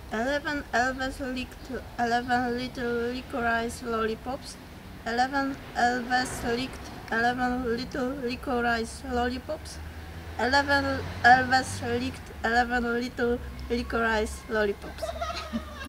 11 Elvis licked 11 little licorice lollipops. 11 Elvis licked 11 little licorice lollipops. 11 Elvis licked 11 little licorice lollipops.